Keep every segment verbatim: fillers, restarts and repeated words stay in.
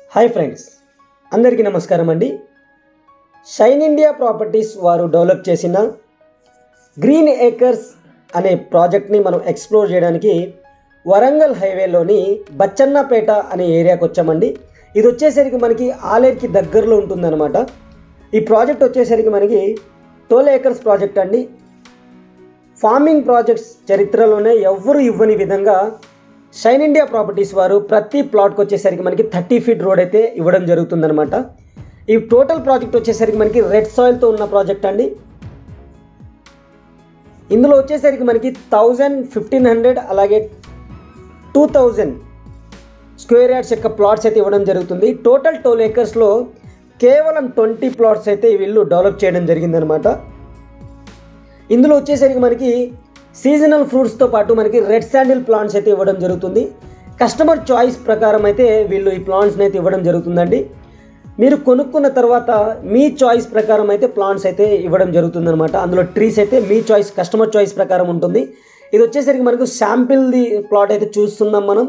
Hi friends, అందరికీ నమస్కారం అండి. షైన్ ఇండియా ప్రాపర్టీస్ వారు డెవలప్ చేసిన గ్రీన్ ఏకర్స్ అనే ప్రాజెక్ట్ని మనం ఎక్స్ప్లోర్ చేయడానికి వరంగల్ హైవేలోని బచ్చన్నపేట అనే ఏరియాకి వచ్చామండి. ఇది వచ్చేసరికి మనకి ఆలేరుకి దగ్గరలో ఉంటుందన్నమాట. ఈ ప్రాజెక్ట్ వచ్చేసరికి మనకి ట్వెల్వ్ ఏకర్స్ ప్రాజెక్ట్ అండి. ఫార్మింగ్ ప్రాజెక్ట్స్ చరిత్రలోనే ఎవ్వరు ఇవ్వని విధంగా షైన్ ఇండియా ప్రాపర్టీస్ వారు ప్రతి ప్లాట్కి వచ్చేసరికి మనకి థర్టీ ఫీట్ రోడ్ అయితే ఇవ్వడం జరుగుతుందన్నమాట. ఈ టోటల్ ప్రాజెక్ట్ వచ్చేసరికి మనకి రెడ్ సాయిల్తో ఉన్న ప్రాజెక్ట్ అండి. ఇందులో వచ్చేసరికి మనకి థౌజండ్ ఫిఫ్టీన్ హండ్రెడ్ అలాగే టూ థౌజండ్ స్క్వేర్ యార్డ్స్ యొక్క ప్లాట్స్ అయితే ఇవ్వడం జరుగుతుంది. టోటల్ ట్వెల్వ్ ఏకర్స్లో కేవలం ట్వంటీ ప్లాట్స్ అయితే వీళ్ళు డెవలప్ చేయడం జరిగిందనమాట. ఇందులో వచ్చేసరికి మనకి సీజనల్ ఫ్రూట్స్తో పాటు మనకి రెడ్ శాండిల్ ప్లాంట్స్ అయితే ఇవ్వడం జరుగుతుంది. కస్టమర్ చాయిస్ ప్రకారం అయితే వీళ్ళు ఈ ప్లాంట్స్ని అయితే ఇవ్వడం జరుగుతుందండి. మీరు కొనుక్కున్న తర్వాత మీ చాయిస్ ప్రకారం అయితే ప్లాంట్స్ అయితే ఇవ్వడం జరుగుతుందన్నమాట. అందులో ట్రీస్ అయితే మీ చాయిస్, కస్టమర్ చాయిస్ ప్రకారం ఉంటుంది. ఇది వచ్చేసరికి మనకు శాంపిల్ది ప్లాట్ అయితే చూస్తున్నాం మనం.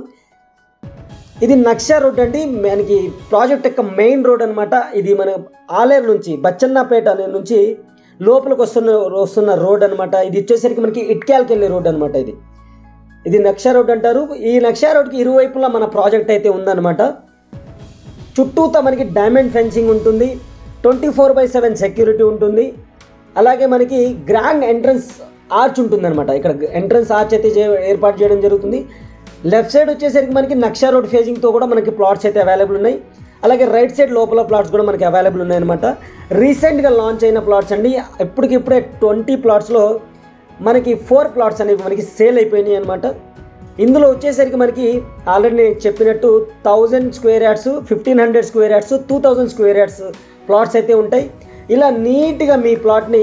ఇది నక్షా రోడ్ అండి, మనకి ప్రాజెక్ట్ యొక్క మెయిన్ రోడ్ అనమాట. ఇది మన ఆలేరు నుంచి బచ్చన్నపేట అనే నుంచి లోపలికి వస్తున్న వస్తున్న రోడ్ అనమాట. ఇది వచ్చేసరికి మనకి ఇట్క్యాల్కి వెళ్ళే రోడ్ అనమాట. ఇది ఇది నక్షా రోడ్ అంటారు. ఈ నక్షా రోడ్కి ఇరువైపులా మన ప్రాజెక్ట్ అయితే ఉందన్నమాట. చుట్టూతో మనకి డైమండ్ ఫెన్సింగ్ ఉంటుంది, twenty four by seven security ఉంటుంది. అలాగే మనకి గ్రాండ్ ఎంట్రన్స్ ఆర్చ్ ఉంటుందన్నమాట. ఇక్కడ ఎంట్రన్స్ ఆర్చ్ అయితే ఏర్పాటు చేయడం జరుగుతుంది. లెఫ్ట్ సైడ్ వచ్చేసరికి మనకి నక్షా రోడ్ ఫేజింగ్తో కూడా మనకి ప్లాట్స్ అయితే అవైలబుల్ ఉన్నాయి. అలాగే రైట్ సైడ్ లోపల ప్లాట్స్ కూడా మనకి అవైలబుల్ ఉన్నాయన్నమాట. రీసెంట్గా లాంచ్ అయిన ప్లాట్స్ అండి. ఇప్పటికిప్పుడే ట్వంటీ ప్లాట్స్లో మనకి ఫోర్ ప్లాట్స్ అనేవి మనకి సేల్ అయిపోయినాయి అనమాట. ఇందులో వచ్చేసరికి మనకి ఆల్రెడీ నేను చెప్పినట్టు thousand square yards, fifteen hundred square yards, two thousand square yards plots అయితే ఉంటాయి. ఇలా నీట్గా మీ ప్లాట్ని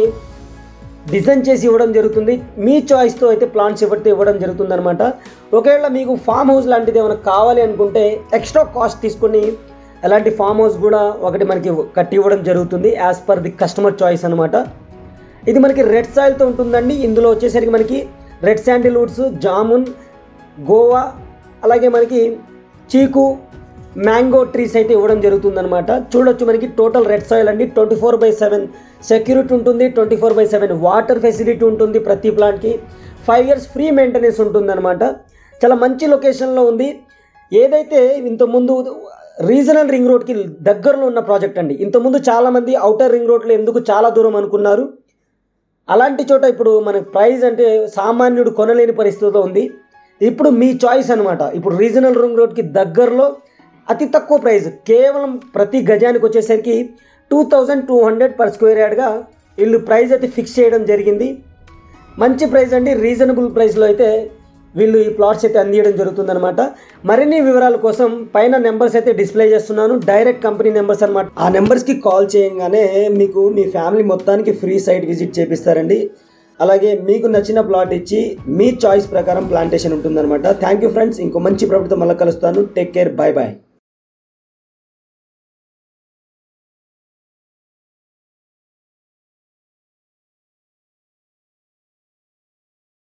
డిజైన్ చేసి ఇవ్వడం జరుగుతుంది. మీ చాయిస్తో అయితే ప్లాంట్స్ ఇవ్వడితే ఇవ్వడం జరుగుతుంది అనమాట. ఒకవేళ మీకు ఫామ్ హౌస్ లాంటిది ఏమైనా కావాలి అనుకుంటే ఎక్స్ట్రా కాస్ట్ తీసుకొని అలాంటి ఫామ్ హౌస్ కూడా ఒకటి మనకి కట్టి ఇవ్వడం జరుగుతుంది as per the customer choice అనమాట. ఇది మనకి రెడ్ సాయిల్తో ఉంటుందండి. ఇందులో వచ్చేసరికి మనకి రెడ్ శాండిల్ వుడ్స్, జామున్, గోవా, అలాగే మనకి చీకు, మ్యాంగో ట్రీస్ అయితే ఇవ్వడం జరుగుతుందన్నమాట. చూడొచ్చు మనకి టోటల్ రెడ్ సాయిల్ అండి. Twenty four by seven security ఉంటుంది, twenty four by seven water facility ఉంటుంది ప్రతి ప్లాంట్కి. ఫైవ్ ఇయర్స్ ఫ్రీ మెయింటెనెన్స్ ఉంటుందన్నమాట. చాలా మంచి లొకేషన్లో ఉంది. ఏదైతే ఇంతకుముందు రీజనల్ రింగ్ రోడ్కి దగ్గరలో ఉన్న ప్రాజెక్ట్ అండి. ఇంతకుముందు చాలామంది అవుటర్ రింగ్ రోడ్లో ఎందుకు చాలా దూరం అనుకున్నారు. అలాంటి చోట ఇప్పుడు మన ప్రైస్ అంటే సామాన్యుడు కొనలేని పరిస్థితిలో ఉంది. ఇప్పుడు మీ చాయిస్ అనమాట. ఇప్పుడు రీజనల్ రింగ్ రోడ్కి దగ్గరలో అతి తక్కువ ప్రైస్, కేవలం ప్రతి గజానికి వచ్చేసరికి two thousand two hundred per square యార్డ్గా వీళ్ళు ప్రైస్ అయితే ఫిక్స్ చేయడం జరిగింది. మంచి ప్రైస్ అండి. రీజనబుల్ ప్రైస్లో అయితే వీళ్ళు ఈ ప్లాట్స్ అయితే అందించడం జరుగుతుందన్నమాట. మరిన్ని వివరాల కోసం పైన నెంబర్స్ అయితే డిస్ప్లే చేస్తున్నాను, డైరెక్ట్ కంపెనీ నెంబర్స్ అనమాట. ఆ నెంబర్స్కి కాల్ చేయగానే మీకు మీ ఫ్యామిలీ మొత్తానికి ఫ్రీ సైట్ విజిట్ చేపిస్తారండి. అలాగే మీకు నచ్చిన ప్లాట్ ఇచ్చి మీ చాయిస్ ప్రకారం ప్లాంటేషన్ ఉంటుందన్నమాట. Thank you friends. ఇంకో మంచి ప్రాపర్టీతో మళ్ళీ కలుస్తాను. Take care, bye bye.